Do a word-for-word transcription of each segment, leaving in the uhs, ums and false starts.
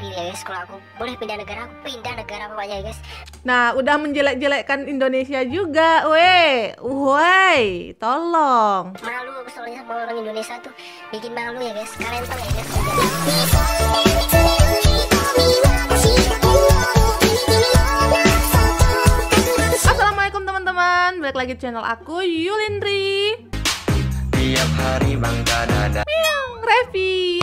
pilih ya guys. Kalau aku boleh pindah negara, aku pindah negara pokoknya ya guys. Nah, udah menjelek-jelekkan Indonesia juga, weh, woi, tolong. Malu aku soalnya sama orang Indonesia tuh, bikin malu ya guys. Kalian tahu ya guys. Assalamualaikum teman-teman, balik lagi channel aku Yulindri. Tiap hari bangga dada. Revi,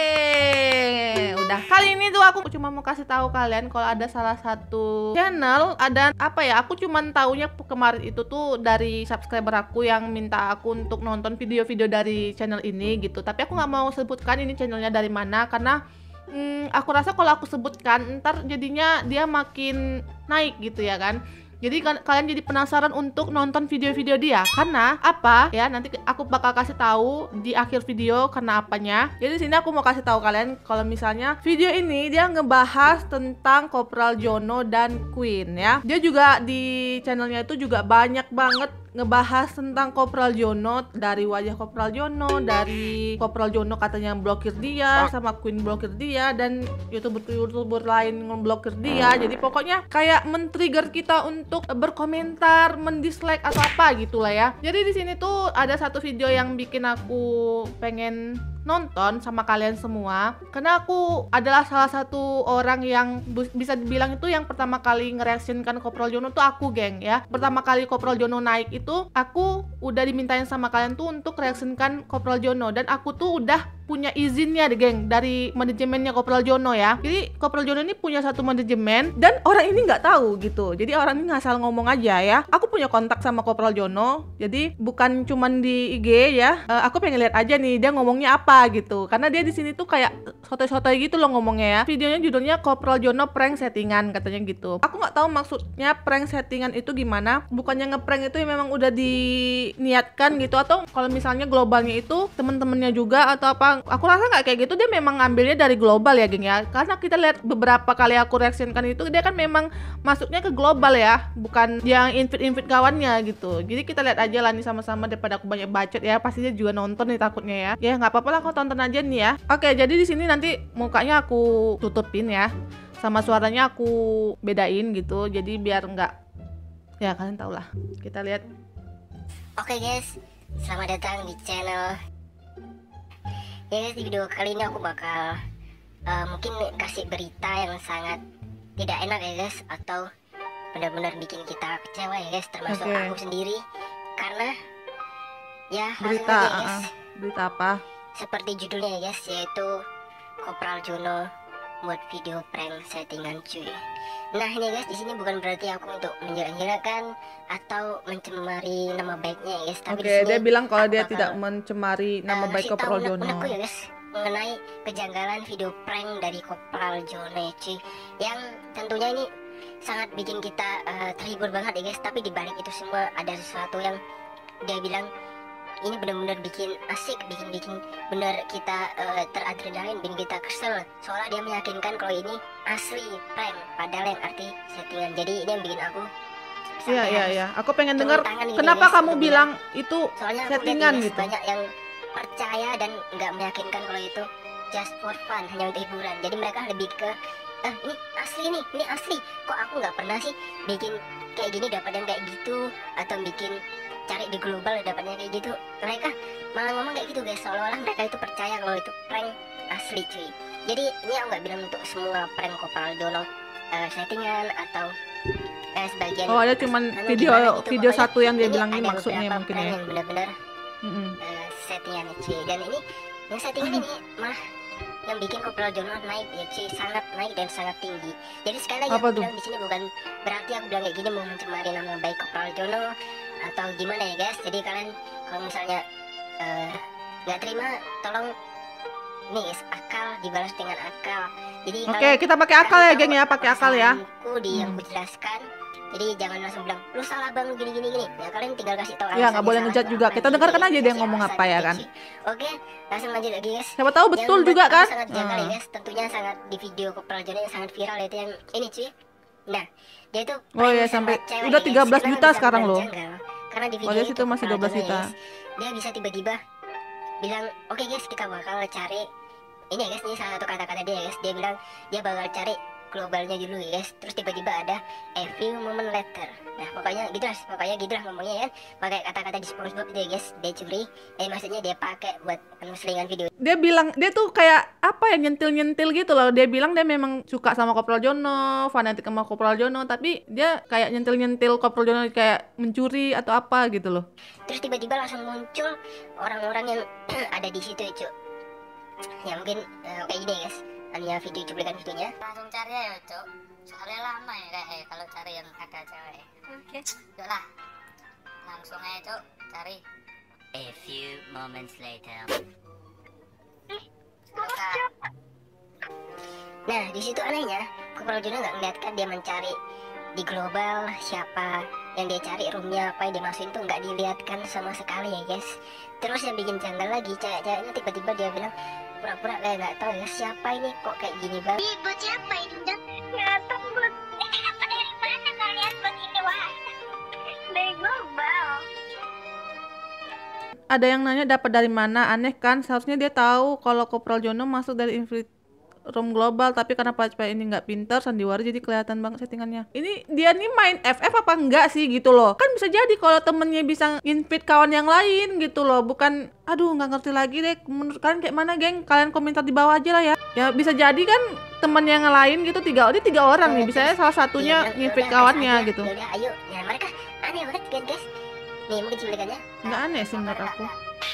yeay. Udah, kali ini tuh aku cuma mau kasih tahu kalian kalau ada salah satu channel, ada apa ya, aku cuman taunya kemarin itu tuh dari subscriber aku yang minta aku untuk nonton video-video dari channel ini gitu. Tapi aku nggak mau sebutkan ini channelnya dari mana karena hmm, aku rasa kalau aku sebutkan ntar jadinya dia makin naik gitu ya kan. Jadi kan kalian jadi penasaran untuk nonton video-video dia. Karena apa? Ya, nanti aku bakal kasih tahu di akhir video karena apanya. Jadi di sini aku mau kasih tahu kalian kalau misalnya video ini dia ngebahas tentang Kopral Jono dan Queen ya. Dia juga di channelnya itu juga banyak banget ngebahas tentang Kopral Jono, dari wajah Kopral Jono, dari Kopral Jono katanya blokir dia, sama Queen blokir dia, dan youtuber-youtuber lain ngeblokir dia. Jadi pokoknya kayak men-trigger kita untuk berkomentar, mendislike atau apa gitulah ya. Jadi di sini tuh ada satu video yang bikin aku pengen nonton sama kalian semua, karena aku adalah salah satu orang yang bisa dibilang itu yang pertama kali ngereaksikan Kopral Jono tuh aku, geng ya. Pertama kali Kopral Jono naik itu aku udah dimintain sama kalian tuh untuk reaksikan Kopral Jono, dan aku tuh udah punya izinnya deh, geng, dari manajemennya Kopral Jono ya. Jadi Kopral Jono ini punya satu manajemen dan orang ini nggak tahu gitu. Jadi orang ini ngasal ngomong aja ya. Aku punya kontak sama Kopral Jono, jadi bukan cuman di I G ya. Uh, aku pengen lihat aja nih dia ngomongnya apa gitu, karena dia di sini tuh kayak sotoy-sotoy gitu loh ngomongnya ya. Videonya judulnya Kopral Jono prank settingan katanya gitu. Aku nggak tahu maksudnya prank settingan itu gimana. Bukannya ngeprank itu memang udah diniatkan gitu, atau kalau misalnya globalnya itu temen-temennya juga atau apa. Aku rasa nggak kayak gitu, dia memang ngambilnya dari global ya, geng ya. Karena kita lihat beberapa kali aku reaksikan itu dia kan memang masuknya ke global ya, bukan yang invite-invite kawannya gitu. Jadi kita lihat aja lah nih sama-sama daripada aku banyak bacot ya. Pasti dia juga nonton nih takutnya ya. Ya nggak apa-apa lah, aku tonton aja nih ya. Oke, jadi di sini nanti mukanya aku tutupin ya, sama suaranya aku bedain gitu. Jadi biar nggak, ya kalian tau lah. Kita lihat. Oke guys, selamat datang di channel. Ya guys, di video kali ini aku bakal uh, mungkin kasih berita yang sangat tidak enak ya guys, atau benar-benar bikin kita kecewa ya guys, termasuk okay. aku sendiri. Karena ya berita aja, ya, guys. Uh, berita apa? Seperti judulnya ya guys, yaitu Kopral Jono buat video prank settingan cuy. Nah ini guys, di sini bukan berarti aku untuk menjelek-jelekan atau mencemari nama baiknya ya guys. Tapi Oke, okay, dia bilang kalau dia tidak mencemari nama uh, baik Kopral Jono ya guys, mengenai kejanggalan video prank dari Kopral Jono ya cuy, yang tentunya ini sangat bikin kita uh, terhibur banget ya guys. Tapi dibalik itu semua ada sesuatu yang dia bilang ini benar-benar bikin asik, bikin-bikin benar kita uh, teradrenalin, bikin kita kesel. Soalnya dia meyakinkan kalau ini asli prank, padahal yang arti settingan. Jadi ini yang bikin aku. Iya iya iya. Aku pengen dengar gitu, kenapa guys, kamu bilang itu soalnya settingan aku gitu. Banyak yang percaya dan nggak meyakinkan kalau itu just for fun, hanya untuk hiburan. Jadi mereka lebih ke eh, ini asli nih, ini asli. Kok aku nggak pernah sih bikin kayak gini dapat yang kayak gitu, atau bikin cari di global dapatnya kayak gitu. Mereka malah ngomong kayak gitu guys, seolah-olah mereka itu percaya kalau itu prank asli cuy. Jadi ini aku nggak bilang untuk semua prank Kopral Jono uh, settingan atau uh, sebagian. Oh, ada cuman video gitu, video satu yang dia bilang ini maksudnya mungkin ya. Yang benar-benar mm -hmm. uh, settingan cuy. Dan ini yang settingan ini malah yang bikin Kopral Jono naik ya cuy, sangat naik dan sangat tinggi. Jadi sekali lagi apa aku tuh? bilang di sini bukan berarti aku bilang kayak gini mau mencemari nama baik Kopral Jono atau gimana ya guys. Jadi kalian kalau misalnya nggak uh, terima, tolong nih guys, akal dibalas dengan akal. Jadi oke, okay, kita pakai akal ya geng ya, pakai akal ya. Aku di yang aku jelaskan. Jadi jangan langsung bilang lu salah bang gini gini gini. Ya kalian tinggal kasih tahu. Ya nggak boleh ngejat juga. Kita dengarkan aja dia ngomong apa ya kan. Oke, langsung lanjut lagi guys. Siapa tahu betul juga kan. Sangat janggal ya guys. Tentunya sangat di video Kopral Jono yang sangat viral itu yang ini cuy. Nah, dia itu oh ya sampai udah tiga belas juta sekarang loh. Karena di video oh, itu masih dua belas juta. Dia bisa tiba-tiba bilang, oke okay guys, kita bakal cari ini ya guys, ini salah satu kata-kata dia ya guys. Dia bilang dia bakal cari globalnya dulu ya guys. Terus tiba-tiba ada a few moment later. Nah pokoknya gitu lah, pokoknya gitu lah ngomongnya kan, pakai kata-kata di SpongeBob itu ya guys. Dia curi, eh maksudnya dia pakai buat selingan video. Dia bilang dia tuh kayak apa ya, nyentil-nyentil gitu loh. Dia bilang dia memang suka sama Kopral Jono, fanatik sama Kopral Jono, tapi dia kayak nyentil-nyentil Kopral Jono kayak mencuri atau apa gitu loh. Terus tiba-tiba langsung muncul orang-orang yang ada di situ cuy. Ya mungkin uh, kayak gini ya guys. Hanya video cuplikan videonya. Langsung cari aja cok, soalnya lama ya kayak eh, kalau cari yang ada cewek. Oke, yuk lah, langsung aja cok cari. A few moments later. Nah di situ anehnya, Kopral Jono nggak ngeliatkan dia mencari di global siapa yang dia cari, roomnya apa yang dimasukin tuh nggak dilihatkan sama sekali ya guys. Terus yang bikin janggal lagi, cewek-ceweknya tiba-tiba dia bilang pura-pura kayak nggak tahu ya siapa ini kok kayak gini banget. Ih, buat siapa ini dong? Nggak tahu buat. Ini apa dari mana kalian buat ini wah? Dari global. Ada yang nanya dapat dari mana, aneh kan? Seharusnya dia tahu kalau Kopral Jono masuk dari Infinite Room Global, tapi karena Pacpai ini nggak pintar, sandiwara jadi kelihatan banget settingannya. Ini dia nih main F F apa enggak sih gitu loh? Kan bisa jadi kalau temennya bisa invite kawan yang lain gitu loh, bukan. Aduh nggak ngerti lagi deh. Menurut kalian kayak mana geng? Kalian komentar di bawah aja lah ya. Ya bisa jadi kan temen yang lain gitu, tiga dia tiga orang nih, bisa salah satunya invite kawannya gitu. Yaudah ayo, nah mereka aneh banget kan guys. Nih mungkin cuplikannya. Nggak aneh sih menurut aku.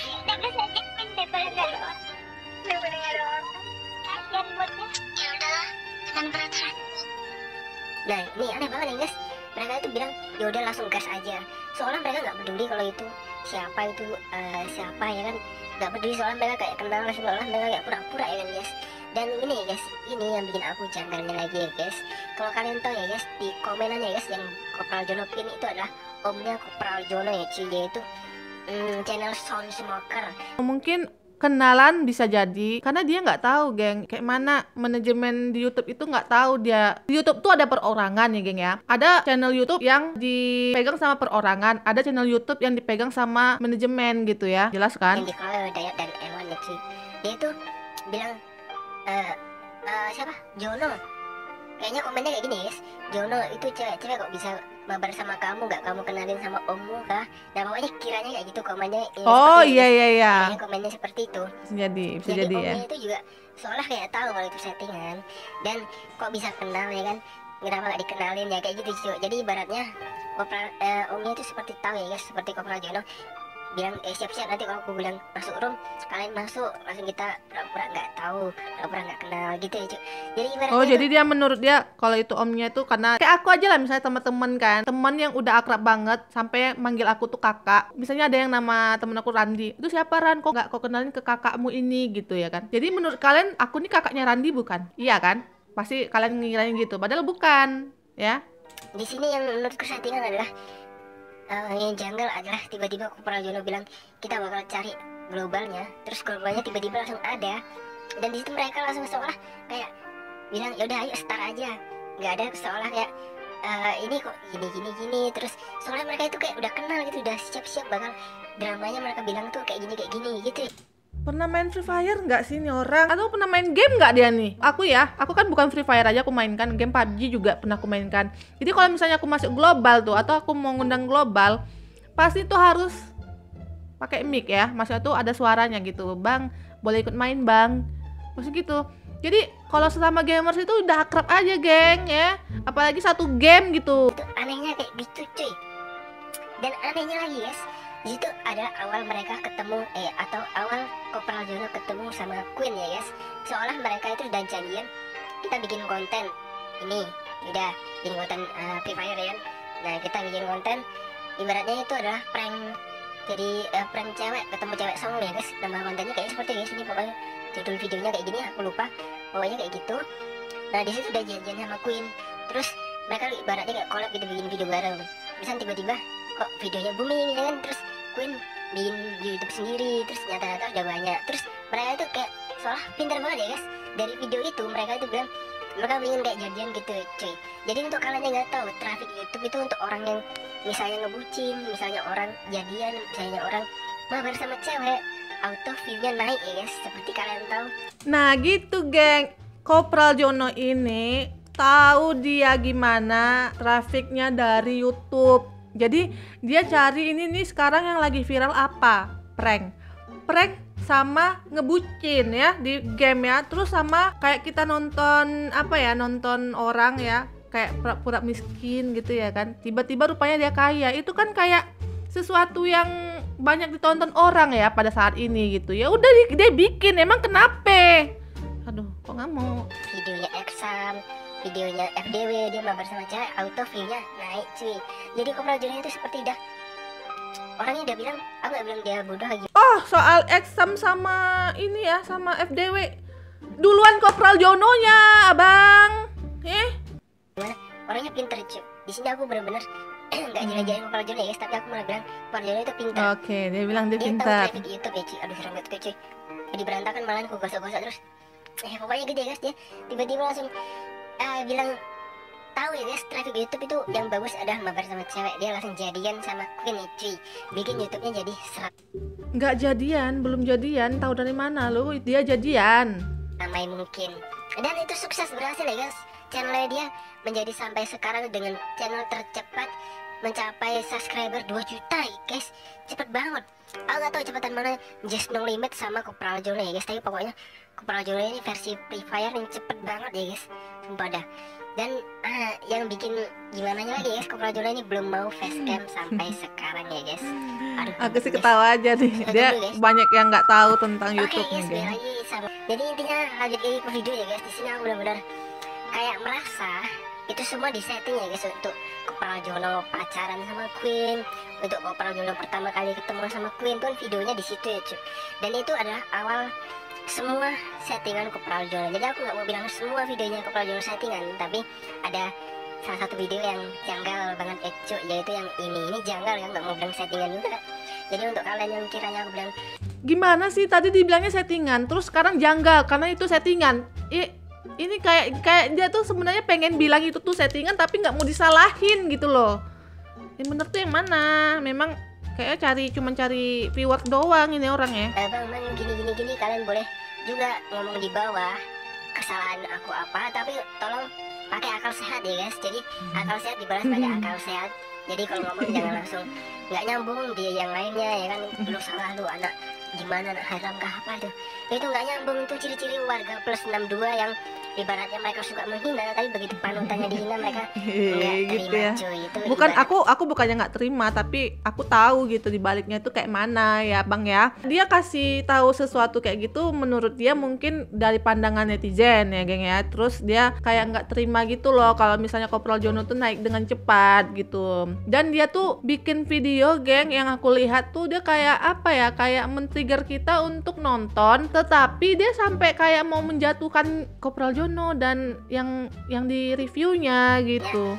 Nah ini aneh banget ya guys. Mereka itu bilang ya udah langsung gas aja. Soalnya mereka nggak peduli kalau itu siapa itu uh, siapa ya kan. Nggak peduli soalnya mereka kayak kenal, soalnya mereka kayak pura-pura ya kan guys. Dan ini ya guys, ini yang bikin aku janggalnya lagi ya guys. Kalau kalian tahu ya guys, di komenan ya guys, yang Kopral Jono pin itu adalah omnya Kopral Jono ya cuy, yaitu hmm, channel Sound Smoker. Mungkin kenalan bisa jadi karena dia nggak tahu geng kayak mana manajemen di YouTube itu, nggak tahu dia di YouTube tuh ada perorangan ya geng ya. Ada channel YouTube yang dipegang sama perorangan, ada channel YouTube yang dipegang sama manajemen gitu ya, jelas kan? Yang dikelola oleh Dayat dan Ewan ya cuy. Dia itu bilang uh, uh, siapa? Jono. Kayaknya komennya kayak gini guys. Jono itu cewek-cewek kok bisa mabar sama kamu, gak kamu kenalin sama ommu kah? Nah pokoknya kiranya kayak gitu komennya. Oh iya iya iya. Kayaknya komennya seperti itu. Bisa jadi, bisa jadi, jadi ya. Omnya itu juga seolah kayak tahu kalau itu settingan. Dan kok bisa kenal ya kan? Kenapa gak dikenalin ya kayak gitu cuy. Jadi ibaratnya Kopral, eh, omnya itu seperti tahu ya guys, seperti Kopral Jono bilang eh siap-siap nanti kalau aku bilang masuk room kalian masuk, langsung kita pura-pura nggak tahu, pura-pura nggak kenal gitu ya cuy. Jadi ibaratnya Oh itu, jadi dia menurut dia kalau itu omnya itu karena kayak aku aja lah, misalnya teman-teman kan, teman yang udah akrab banget sampai manggil aku tuh kakak. Misalnya ada yang nama temen aku Randi, itu siapa Ran, kok nggak kau kenalin ke kakakmu ini gitu ya kan. Jadi menurut kalian aku nih kakaknya Randi bukan? Iya kan? Pasti kalian ngirain gitu, padahal bukan ya. di sini yang menurutku settingan adalah Uh, yang janggal adalah tiba-tiba Kopral Jono bilang kita bakal cari globalnya, terus globalnya tiba-tiba langsung ada, dan di situ mereka langsung seolah kayak bilang ya udah ayo start aja, nggak ada seolah kayak uh, ini kok gini gini gini, terus soalnya mereka itu kayak udah kenal gitu, udah siap-siap bakal dramanya mereka bilang tuh kayak gini kayak gini gitu. Pernah main Free Fire nggak sih nih orang? Atau pernah main game nggak dia nih? Aku ya, aku kan bukan Free Fire aja aku mainkan, game P U B G juga pernah aku mainkan. Jadi kalau misalnya aku masuk global tuh, atau aku mau ngundang global, pasti tuh harus pakai mic ya. Maksudnya tuh ada suaranya gitu, bang, boleh ikut main bang, maksud gitu. Jadi kalau sesama gamers itu udah akrab aja geng ya, apalagi satu game gitu. Itu anehnya kayak gitu cuy. Dan anehnya lagi guys, di situ adalah awal mereka ketemu eh atau awal Kopral Jono ketemu sama Queen ya guys. Seolah mereka itu udah janjian kita bikin konten ini, udah bikin konten uh, Free Fire ya kan. Nah kita bikin konten ibaratnya itu adalah prank, jadi uh, prank cewek ketemu cewek song ya guys. Nama kontennya kayak seperti guys, ini pokoknya judul videonya kayak gini, aku lupa pokoknya kayak gitu. Nah di situ udah janjian sama Queen, terus mereka ibaratnya kayak collab gitu, bikin video bareng. Misal tiba-tiba kok videonya booming ya kan, terus Queen bikin YouTube sendiri, terus nyata-nyata udah banyak. Terus mereka itu kayak seolah pintar banget ya guys. Dari video itu mereka itu bilang mereka ingin kayak jadian gitu cuy. Jadi untuk kalian yang nggak tahu, traffic YouTube itu untuk orang yang misalnya ngebucin, misalnya orang jadian, misalnya orang mabar sama cewek, auto view-nya naik ya guys, seperti kalian tahu. Nah gitu geng, Kopral Jono ini tahu dia gimana trafiknya dari YouTube. Jadi dia cari ini nih sekarang yang lagi viral apa? Prank. Prank sama ngebucin ya di game ya. Terus sama kayak kita nonton apa ya, nonton orang ya kayak pura-pura miskin gitu ya kan. Tiba-tiba rupanya dia kaya. Itu kan kayak sesuatu yang banyak ditonton orang ya pada saat ini gitu. Ya udah dia, dia bikin, emang kenapa? Aduh, kok nggak mau? Videonya Exam, videonya F D W, dia mabar sama cewek, auto view-nya naik cuy. Jadi Kopral Jono itu seperti dah orangnya udah bilang, aku gak bilang dia bodoh lagi. Oh, soal Exam sama ini ya, sama F D W. Duluan Kopral Jononya, Abang. Eh? Gimana? Orangnya pinter cuy. Di sini aku bener-bener nggak jalan-jalan Kopral Jono ya guys, tapi aku malah bilang Kopral Jono itu pintar. Oke, dia bilang dia Dia tahu pintar. traffic YouTube ya cuy. Aduh serem banget cuy. Jadi berantakan malah aku gosok-gosok terus. Eh pokoknya gede guys dia. Tiba-tiba langsung eh, bilang tahu ya guys, traffic YouTube itu yang bagus adalah mabar sama cewek. Dia langsung jadian sama Queen ya cuy. Bikin YouTube-nya jadi serat. Nggak jadian, belum jadian. Tahu dari mana lu? Dia jadian. Ramai mungkin. Dan itu sukses, berhasil ya guys. Channelnya dia menjadi sampai sekarang dengan channel tercepat mencapai subscriber dua juta ya guys. Cepet banget. Aku gak tahu cepatan mana Just No Limit sama Kopral Jono ya guys. Tapi pokoknya Kopral Jono ini versi Free Fire yang cepet banget ya guys. Sumpah dah. Dan ah, yang bikin gimana lagi guys, Kopral Jono ini belum mau facecam sampai sekarang ya guys. Aduh, Aku sih guys. ketawa aja nih. Dia Tunggu, guys. banyak yang nggak tahu tentang Oke YouTube guys, nih, balik geng. lagi sama. Jadi intinya lanjut lagi ke video ya guys. Di sini aku benar-benar kayak merasa itu semua disetting ya guys untuk Kopral Jono pacaran sama Queen, untuk Kopral Jono pertama kali ketemu sama Queen pun videonya di situ ya cuy. Dan itu adalah awal semua settingan Kopral Jono. Jadi aku nggak mau bilang semua videonya Kopral Jono settingan, tapi ada salah satu video yang janggal banget eh cuy, yaitu yang ini. Ini janggal ya, nggak mau bilang settingan juga. Jadi untuk kalian yang kiranya aku bilang Gimana sih tadi dibilangnya settingan, terus sekarang janggal karena itu settingan. I, ini kayak kayak dia tuh sebenarnya pengen bilang itu tuh settingan tapi nggak mau disalahin gitu loh. Yang bener tuh yang mana? Memang kayaknya cari cuman cari viewer doang ini orang ya. Eh bang, bang, gini gini gini kalian boleh juga ngomong di bawah kesalahan aku apa, tapi tolong pakai akal sehat ya guys. Jadi akal sehat dibalas pada akal sehat. Jadi kalau ngomong jangan langsung nggak nyambung di yang lainnya ya kan. Lu salah, lu anak gimana, anak haram kah apa itu. Itu nggak nyambung, itu ciri-ciri warga plus enam dua yang ibaratnya mereka suka menghina, tapi begitu panutannya dihina mereka nggak Gitu terima ya. cuy. Itu Bukan ibarat- aku aku bukannya nggak terima, tapi aku tahu gitu di baliknya itu kayak mana ya bang ya. Dia kasih tahu sesuatu kayak gitu menurut dia mungkin dari pandangan netizen ya geng ya. Terus dia kayak nggak terima gitu loh kalau misalnya Kopral Jono tuh naik dengan cepat gitu. Dan dia tuh bikin video geng yang aku lihat tuh dia kayak apa ya, kayak men-trigger kita untuk nonton, tetapi dia sampai kayak mau menjatuhkan Kopral Jono dan yang yang di reviewnya gitu.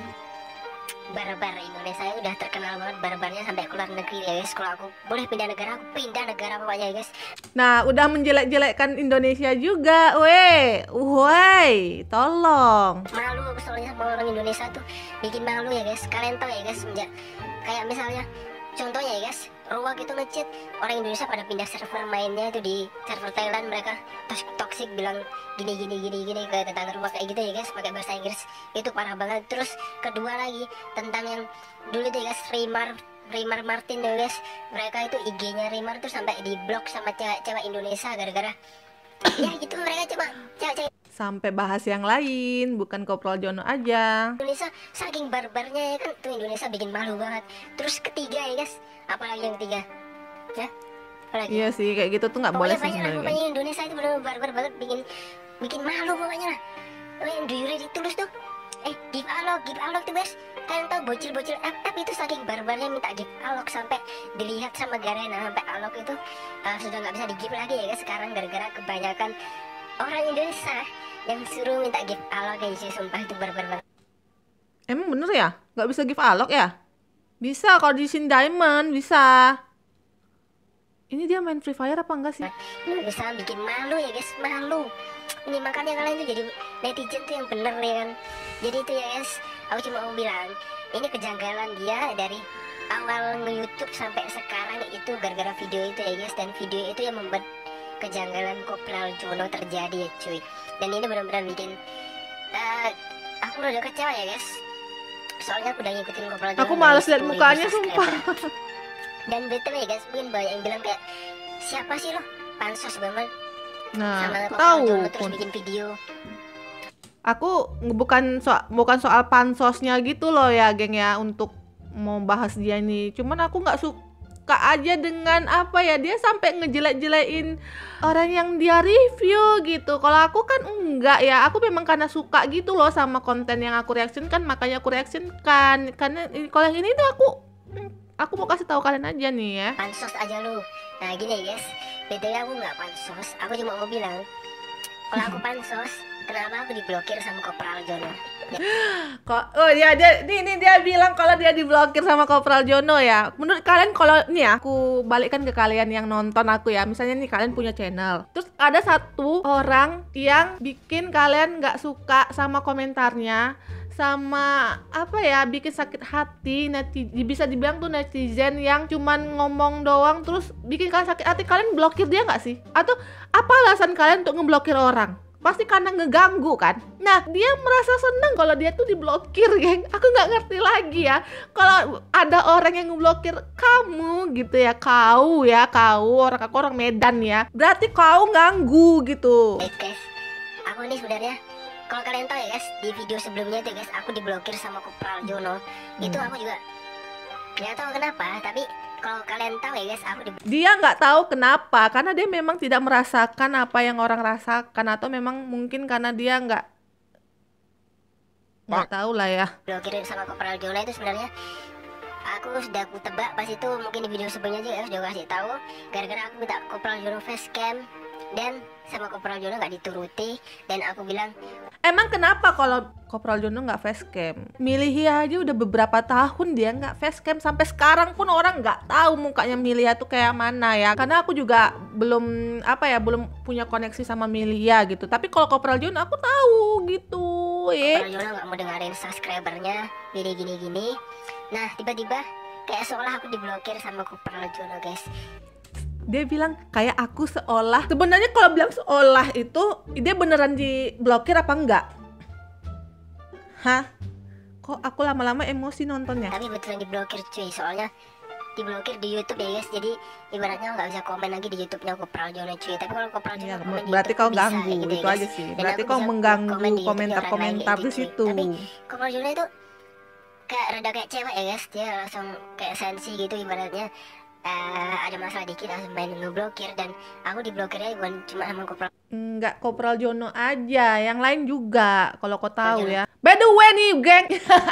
barbar Indonesia udah terkenal banget barbarnya sampai keluar negeri ya guys. Kalau aku boleh pindah negara, aku pindah negara pokoknya ya guys. Nah, udah menjelek-jelekkan Indonesia juga, weh, woi, tolong. Malu aku soalnya sama orang Indonesia tuh, bikin malu ya guys. Kalian tahu ya guys, semenjak kayak misalnya contohnya ya guys, Ruwak itu ngechat orang Indonesia pada pindah server mainnya itu di server Thailand, mereka terus toxic bilang gini gini gini gini ke tentang Ruwak kayak gitu ya guys, pakai bahasa Inggris. Itu parah banget. Terus kedua lagi tentang yang dulu tuh ya guys, Rimar Rimar Martin ya guys, mereka itu I G-nya Rimar tuh sampai di blok sama cewek-cewek Indonesia gara-gara ya gitu, mereka cuma cewek-cewek Sampai bahas yang lain, bukan Kopral Jono aja. Indonesia saking barbarnya ya kan, tuh Indonesia bikin malu banget. Terus ketiga ya guys, apalagi yang ketiga ya, apalagi Iya sih, kayak gitu tuh nggak boleh pokoknya sih banyak lah, sebenarnya. pokoknya Indonesia itu benar barbar banget, bikin bikin malu pokoknya lah. Oh, yang do you ready tulus tuh, eh give alok give alok tuh guys. Kalian tahu bocil-bocil F F itu saking barbarnya minta give alok sampai dilihat sama Garena, sampai alok itu uh, sudah nggak bisa di give lagi ya guys sekarang, gara-gara kebanyakan orang Indonesia yang suruh minta give alok ya sih. Sumpah itu barbar banget. Emang bener ya? Nggak bisa give alok ya? Bisa, kalau di Sin Diamond bisa. Ini dia main Free Fire apa enggak sih? Ini bisa bikin malu ya guys, malu. Ini makanya kalian tuh jadi netizen tuh yang bener ya kan. Jadi itu ya guys, aku cuma mau bilang ini kejanggalan dia dari awal nge-YouTube sampai sekarang itu gara-gara video itu ya guys. Dan video itu yang membuat kejanggalan Kopral Jono terjadi ya cuy. Dan ini benar-benar bikin uh, aku udah kecewa ya guys. Soalnya aku udah ngikutin Kopral Jono. Aku males lihat mukanya sumpah. Dan betul ya guys, mungkin banyak yang bilang kayak siapa sih lo pansos banget Nah, sama Kopral tahu Jono terus pun. bikin video. Aku bukan so bukan soal pansosnya gitu loh ya, geng ya, untuk mau bahas dia nih. Cuman aku nggak suka aja dengan apa ya, dia sampai ngejelek-jelekin orang yang dia review gitu. Kalau aku kan enggak ya, aku memang karena suka gitu loh sama konten yang aku reaction kan, makanya aku reaction kan. Karena kalau yang ini tuh aku aku mau kasih tahu kalian aja nih ya. Pansos aja lu. Nah gini ya guys, bedanya aku nggak pansos. Aku cuma mau bilang, kalau aku pansos, kenapa aku diblokir sama Kopral Jono? Kok oh ya dia ini, ini dia bilang kalau dia diblokir sama Kopral Jono ya. Menurut kalian kalau nih ya, aku balikkan ke kalian yang nonton aku ya. Misalnya nih kalian punya channel. Terus ada satu orang yang bikin kalian nggak suka sama komentarnya, sama apa ya, bikin sakit hati. Netizen, bisa dibilang tuh netizen yang cuman ngomong doang terus bikin kalian sakit hati. Kalian blokir dia nggak sih? Atau apa alasan kalian untuk ngeblokir orang? Pasti karena ngeganggu kan. Nah dia merasa senang kalau dia tuh diblokir, geng. Aku nggak ngerti lagi ya kalau ada orang yang ngeblokir kamu gitu ya. Kau ya, kau orang aku orang Medan ya, berarti kau ganggu gitu. Baik guys, aku ini sebenarnya kalau kalian tahu ya guys, di video sebelumnya itu guys, aku diblokir sama Kopral Jono. Itu Hmm. aku juga nggak tahu kenapa, tapi kalau kalian tahu ya guys, aku di Dia nggak tahu kenapa, karena dia memang tidak merasakan apa yang orang rasakan, atau memang mungkin karena dia nggak nggak tahu lah ya. blokirin sama Kopral Jono itu sebenarnya aku sudah aku tebak pas itu, mungkin di video sebelumnya juga ya, sudah kasih tahu gara-gara aku minta Kopral Jono facecam dan sama Kopral Jono nggak dituruti. Dan aku bilang, Emang kenapa kalau Kopral Jono nggak facecam? Milia aja udah beberapa tahun dia nggak facecam, sampai sekarang pun orang nggak tahu mukanya Milia tuh kayak mana ya. Karena aku juga belum apa ya, belum punya koneksi sama Milia gitu. Tapi kalau Kopral Jono aku tahu gitu ya. Kopral Jono nggak mau dengerin subscribernya gini gini gini. Nah tiba-tiba kayak seolah aku diblokir sama Kopral Jono guys. Dia bilang kayak aku seolah. Sebenarnya kalau bilang seolah itu dia beneran diblokir apa enggak? Hah? Kok aku lama-lama emosi nontonnya? Tapi betulan diblokir cuy, soalnya diblokir di YouTube ya guys. Jadi ibaratnya nggak bisa komen lagi di YouTube-nya Kopral Jono cuy. Tapi kalau Kopral Jono Iya, komen di berarti YouTube kau bisa, ganggu gitu ya, itu guys. aja sih. Dan Berarti aku kau bisa mengganggu komen di YouTube-nya orang lain komentar-komentar kayak di gitu, cuy. situ. Tapi Kopral Jono itu kayak rada kayak cewek ya guys. Dia langsung kayak sensi gitu ibaratnya. Uh, ada masalah dikit langsung main ngeblokir. Dan aku diblokirnya bukan cuma sama Kopral Enggak Kopral Jono aja, yang lain juga kalau kau tahu ya. By the way nih, geng.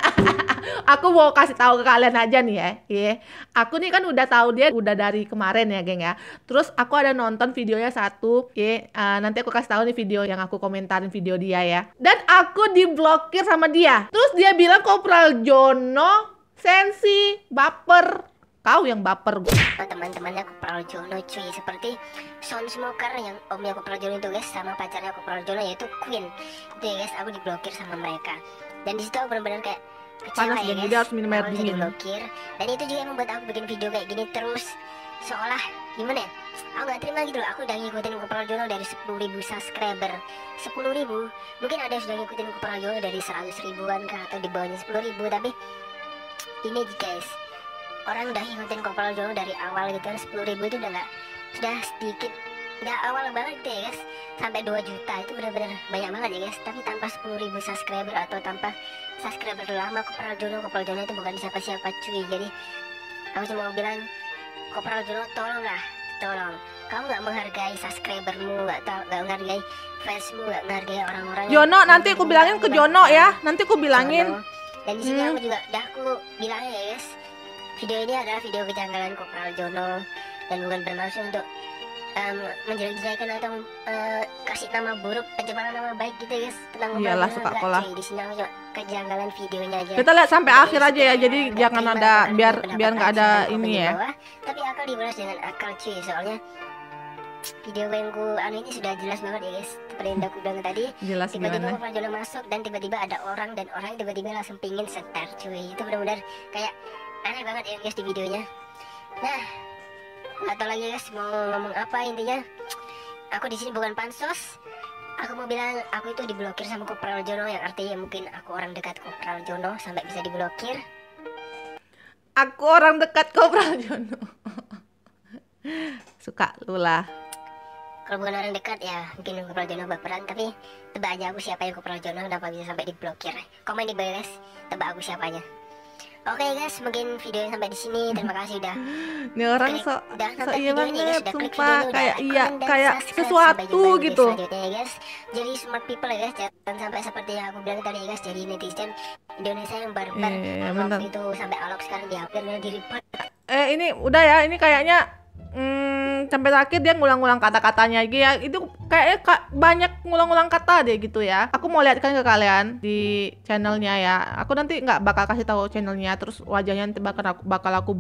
Aku mau kasih tahu ke kalian aja nih ya. Iya. Aku nih kan udah tahu dia udah dari kemarin ya, geng ya. Terus aku ada nonton videonya satu. Iya, uh, nanti aku kasih tahu nih video yang aku komentarin video dia ya. Dan aku diblokir sama dia. Terus dia bilang Kopral Jono sensi, baper. Kau yang baper gue. teman-temannya Kopral Jono cuy, seperti Sound Smoker yang omnya Kopral Jono itu guys, sama pacarnya Kopral Jono yaitu Queen. Itu ya guys, aku diblokir sama mereka. Dan di situ aku benar-benar kayak kecewa Panas ya dan guys. jadi harus minum air Aku dingin. diblokir. Dan itu juga yang membuat aku bikin video kayak gini terus, seolah gimana ya, aku gak terima gitu loh. Aku udah ngikutin Kopral Jono dari sepuluh ribu subscriber. Sepuluh ribu, mungkin ada yang sudah ngikutin Kopral Jono dari seratus ribuan kah, atau di bawahnya sepuluh ribu. Tapi ini guys, orang udah ngikutin Kopral Jono dari awal gitu kan, sepuluh ribu itu udah nggak, sudah sedikit, nggak awal banget gitu ya guys, sampai dua juta itu benar-benar banyak banget ya guys. Tapi tanpa sepuluh ribu subscriber atau tanpa subscriber lama Kopral Jono, Kopral Jono itu bukan siapa-siapa cuy. Jadi aku cuma mau bilang, Kopral Jono tolong lah, tolong, kamu nggak menghargai subscribermu, nggak tahu, nggak menghargai fansmu, nggak menghargai orang-orang. Jono, yang- nanti aku bilangin ke Jono ya. Nanti aku bilangin. Jono. Dan di sini Hmm. aku juga udah aku bilangnya ya guys, video ini adalah video kejanggalan Kopral Jono dan bukan bermaksud untuk um, menjelek-jelekan atau uh, kasih nama buruk, pencemaran nama baik gitu ya guys tentang Kopral Iyalah, Jono. suka Enggak, aku lah. cuy. Di sini aku cuma kejanggalan videonya aja. Kita lihat sampai Jadi akhir aja ya. Jadi nggak jangan terima ada kalian biar berpendapat biar nggak ada silahkan komen ini di ya. bawah. Tapi akal dibalas dengan akal cuy, soalnya video yang ku anu ini sudah jelas banget ya guys. Seperti yang aku bilang tadi, Jelas tiba-tiba gimana? Kopral Jono masuk dan tiba-tiba ada orang dan orang tiba-tiba langsung pingin setar cuy. Itu benar-benar kayak aneh banget ya guys di videonya. Nah, nggak tahu lagi guys mau ngomong apa. Intinya aku di sini bukan pansos. Aku mau bilang aku itu diblokir sama Kopral Jono, yang artinya mungkin aku orang dekat Kopral Jono sampai bisa diblokir. Aku orang dekat Kopral Jono. Suka lu lah. Kalau bukan orang dekat ya mungkin Kopral Jono baperan, tapi tebak aja aku siapa yang Kopral Jono, kenapa bisa sampai diblokir. Komen di bawah guys, tebak aku siapanya. Oke guys, mungkin videonya sampai di sini. Terima kasih udah. Ini orang Klik- so udah so nonton iya videonya, guys. banget, Udah klik sumpah videonya, udah kayak like, iya comment, dan kayak subscribe. Sampai sesuatu jumpa di video gitu. selanjutnya ya guys. Jadi smart people ya guys, jangan sampai seperti yang aku bilang tadi ya guys, jadi netizen Indonesia yang barbar. Iya, iya, Yang bener. waktu itu sampai alok sekarang dihapus dan di report. Eh ini udah ya, ini kayaknya hmm, sampai terakhir dia ngulang-ngulang kata-katanya lagi ya. Itu kayaknya ka- banyak ngulang-ngulang kata deh gitu ya. Aku mau lihatkan ke kalian di channelnya ya. Aku nanti nggak bakal kasih tahu channelnya, terus wajahnya nanti bakal aku bakal aku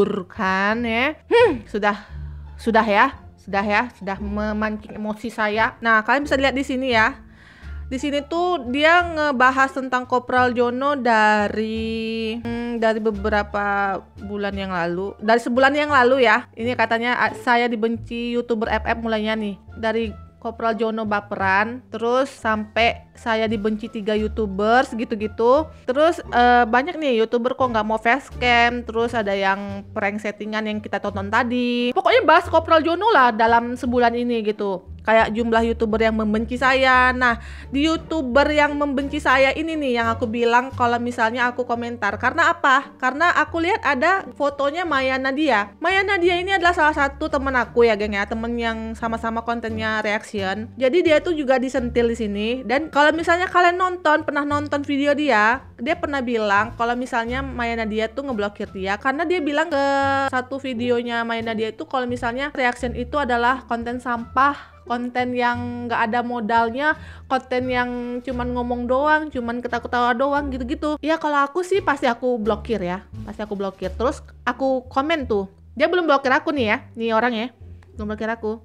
blurkan ya. Hmm, sudah sudah ya, sudah ya, sudah memancing emosi saya. Nah, kalian bisa lihat di sini ya. Di sini tuh dia ngebahas tentang Kopral Jono dari hmm, dari beberapa bulan yang lalu, dari sebulan yang lalu ya. Ini katanya "A- saya dibenci YouTuber F F mulainya nih dari Kopral Jono baperan, terus sampai saya dibenci tiga YouTubers gitu-gitu. Terus eh, banyak nih YouTuber kok nggak mau facecam, terus ada yang prank settingan yang kita tonton tadi. Pokoknya bahas Kopral Jono lah dalam sebulan ini gitu. Kayak jumlah YouTuber yang membenci saya. Nah, di YouTuber yang membenci saya ini nih yang aku bilang kalau misalnya aku komentar. Karena apa? Karena aku lihat ada fotonya Maya Nadia. Maya Nadia ini adalah salah satu temen aku ya, geng ya, temen yang sama-sama kontennya reaction. Jadi dia tuh juga disentil di sini. Dan kalau misalnya kalian nonton, pernah nonton video dia, dia pernah bilang kalau misalnya Maya Nadia tuh ngeblokir dia karena dia bilang ke satu videonya Maya Nadia itu kalau misalnya reaction itu adalah konten sampah, konten yang nggak ada modalnya, konten yang cuman ngomong doang, cuman ketawa-ketawa doang gitu-gitu. Ya kalau aku sih pasti aku blokir ya, pasti aku blokir. Terus aku komen tuh, dia belum blokir aku nih ya, nih orang ya, belum blokir aku.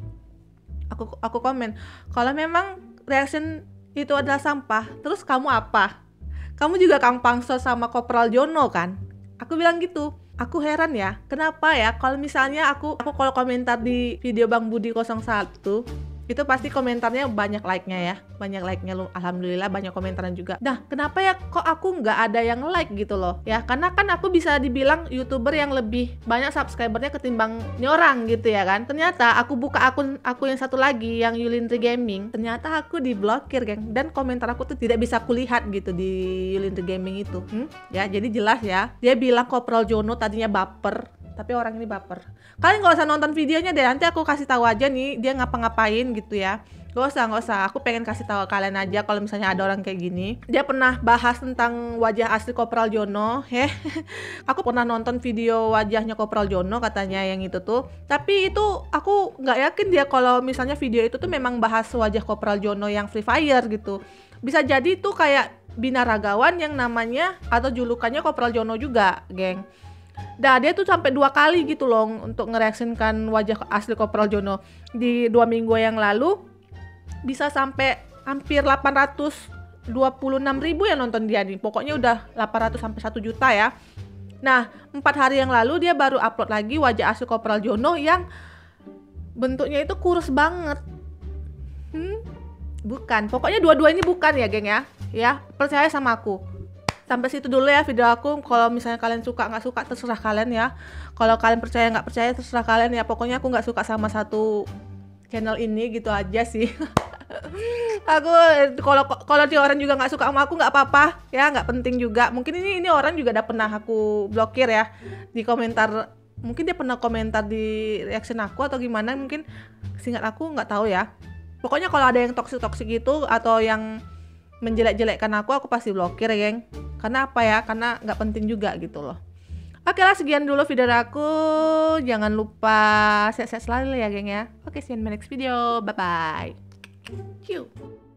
Aku aku komen, kalau memang reaction itu adalah sampah, terus kamu apa? Kamu juga Kang Pangso sama Kopral Jono kan? Aku bilang gitu. Aku heran ya, kenapa ya kalau misalnya aku aku kalau komentar di video Bang Budi nol satu itu pasti komentarnya banyak like-nya ya, banyak like-nya lu, alhamdulillah banyak komentarnya juga. Nah, kenapa ya kok aku nggak ada yang like gitu loh ya, karena kan aku bisa dibilang YouTuber yang lebih banyak subscribernya ketimbang ini orang gitu ya kan. Ternyata aku buka akun aku yang satu lagi yang Yulindri Gaming, ternyata aku diblokir geng, dan komentar aku tuh tidak bisa kulihat gitu di Yulindri Gaming itu. hmm? Ya jadi jelas ya, dia bilang Kopral Jono tadinya baper, tapi orang ini baper. Kalian nggak usah nonton videonya deh, nanti aku kasih tahu aja nih dia ngapa-ngapain gitu ya. Gak usah, gak usah. Aku pengen kasih tahu kalian aja kalau misalnya ada orang kayak gini. Dia pernah bahas tentang wajah asli Kopral Jono, heh. Aku pernah nonton video wajahnya Kopral Jono katanya yang itu tuh. Tapi itu aku nggak yakin dia kalau misalnya video itu tuh memang bahas wajah Kopral Jono yang Free Fire gitu. Bisa jadi tuh kayak binaragawan yang namanya atau julukannya Kopral Jono juga, geng. Nah dia tuh sampai dua kali gitu loh untuk ngereaksikan wajah asli Kopral Jono. Di dua minggu yang lalu bisa sampai hampir delapan ratus dua puluh enam ribu yang nonton dia nih. Pokoknya udah delapan ratus sampai satu juta ya. Nah empat hari yang lalu dia baru upload lagi wajah asli Kopral Jono yang bentuknya itu kurus banget. Hmm? Bukan, pokoknya dua-dua ini bukan ya geng ya. Ya percaya sama aku. Sampai situ dulu ya video aku. Kalau misalnya kalian suka nggak suka terserah kalian ya. Kalau kalian percaya nggak percaya terserah kalian ya. Pokoknya aku nggak suka sama satu channel ini gitu aja sih. Aku kalau kalau dia orang juga nggak suka sama aku nggak apa-apa ya, nggak penting juga. Mungkin ini ini orang juga udah pernah aku blokir ya di komentar. Mungkin dia pernah komentar di reaction aku atau gimana. Mungkin singkat aku nggak tahu ya. Pokoknya kalau ada yang toksik-toksik gitu atau yang menjelek-jelekkan aku, aku pasti blokir ya geng. Karena apa ya, karena nggak penting juga gitu loh. Oke lah, sekian dulu video dari aku. Jangan lupa sehat-sehat selalu ya geng ya. Oke, see you in my next video. Bye bye. Ciao.